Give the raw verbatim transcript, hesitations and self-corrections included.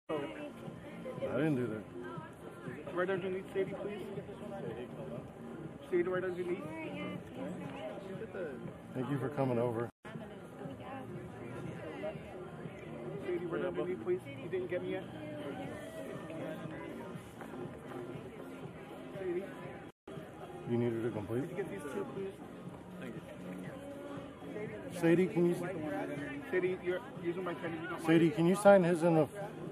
Oh, I didn't do that. right underneath Sadie, please. Sadie, right underneath. Thank you for coming over. Sadie, right underneath, please. You didn't get me yet? Sadie, You needed to complete? could you get these two, please? Sadie, can you Sadie, you're using my pen. You don't mind. Sadie, can you sign his in the